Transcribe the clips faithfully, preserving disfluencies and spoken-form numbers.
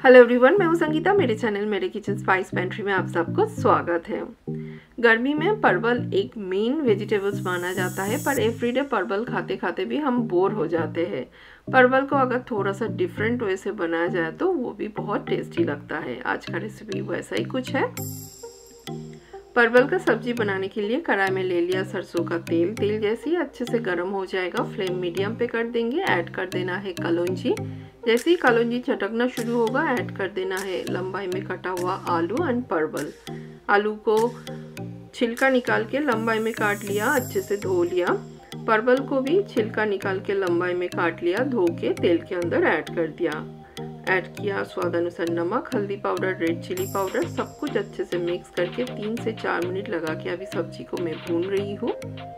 Hello everyone, मैं हूं संगीता। मेरे चैनल मेरे किचन स्पाइस पेंट्री में आप सबको स्वागत है। गर्मी में परवल एक मेन वेजिटेबल्स माना जाता है, पर एवरीडे परवल खाते खाते भी हम बोर हो जाते हैं। परवल को अगर थोड़ा सा डिफरेंट वे से बनाया जाए तो वो भी बहुत टेस्टी लगता है। आज का रेसिपी वैसा ही कुछ है। परवल का सब्जी बनाने के लिए कढ़ाई में ले लिया सरसों का तेल। तेल जैसे ही अच्छे से गर्म हो जाएगा, फ्लेम मीडियम पे कर देंगे। ऐड कर देना है कलौंजी। जैसे ही कलौंजी चटकना शुरू होगा, ऐड कर देना है लंबाई में कटा हुआ आलू एंड परवल। आलू को छिलका निकाल के लंबाई में काट लिया, अच्छे से धो लिया। परवल को भी छिलका निकाल के लंबाई में काट लिया, धो के तेल के अंदर ऐड कर दिया। ऐड किया स्वाद अनुसार नमक, हल्दी पाउडर, रेड चिली पाउडर, सब कुछ अच्छे से मिक्स करके तीन से चार मिनट लगा के अभी सब्जी को मैं भून रही हूँ।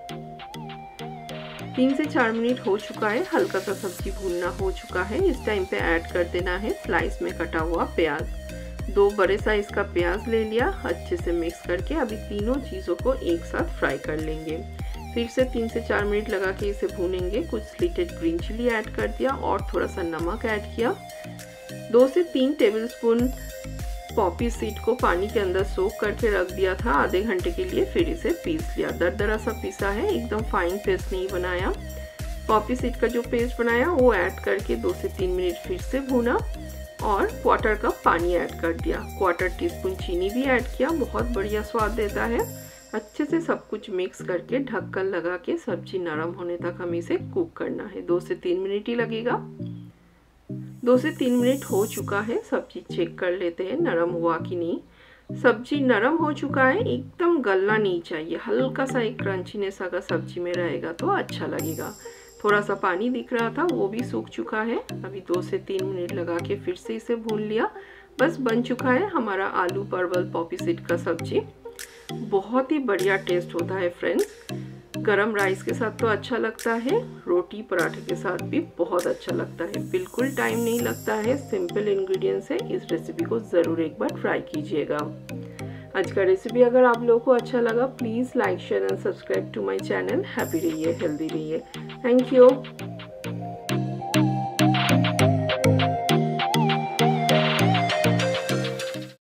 तीन से चार मिनट हो चुका है, हल्का सा सब्जी भूनना हो चुका है। इस टाइम पे ऐड कर देना है स्लाइस में कटा हुआ प्याज। दो बड़े साइज का प्याज ले लिया, अच्छे से मिक्स करके अभी तीनों चीज़ों को एक साथ फ्राई कर लेंगे। फिर से तीन से चार मिनट लगा के इसे भूनेंगे। कुछ स्लिटेड ग्रीन चिली ऐड कर दिया और थोड़ा सा नमक ऐड किया। दो से तीन टेबलस्पून पॉपी सीड को पानी के अंदर सोक करके रख दिया था आधे घंटे के लिए। फिर इसे पीस लिया। दरदरा सा पीसा है, एकदम फाइन पेस्ट नहीं बनाया। पॉपी सीड का जो पेस्ट बनाया वो ऐड करके दो से तीन मिनट फिर से भूना और क्वार्टर कप पानी ऐड कर दिया। क्वार्टर टीस्पून चीनी भी ऐड किया, बहुत बढ़िया स्वाद देता है। अच्छे से सब कुछ मिक्स करके ढक्कन लगा के सब्जी नरम होने तक हमें इसे कुक करना है। दो से तीन मिनट ही लगेगा। दो से तीन मिनट हो चुका है, सब्जी चेक कर लेते हैं नरम हुआ कि नहीं। सब्जी नरम हो चुका है, एकदम गलना नहीं चाहिए। हल्का सा एक क्रंचीनेस अगर सब्जी में रहेगा तो अच्छा लगेगा। थोड़ा सा पानी दिख रहा था, वो भी सूख चुका है। अभी दो से तीन मिनट लगा के फिर से इसे भून लिया। बस बन चुका है हमारा आलू परवल पॉपी सीड का सब्जी। बहुत ही बढ़िया टेस्ट होता है फ्रेंड्स। गरम राइस के साथ तो अच्छा लगता है, रोटी पराठे के साथ भी बहुत अच्छा लगता है। बिल्कुल टाइम नहीं लगता है, सिंपल इंग्रेडिएंट्स है। इस रेसिपी को ज़रूर एक बार ट्राई कीजिएगा। आज का रेसिपी अगर आप लोगों को अच्छा लगा, please like share and subscribe to my channel. Happy रहिए, हेल्दी रहिए। Thank you.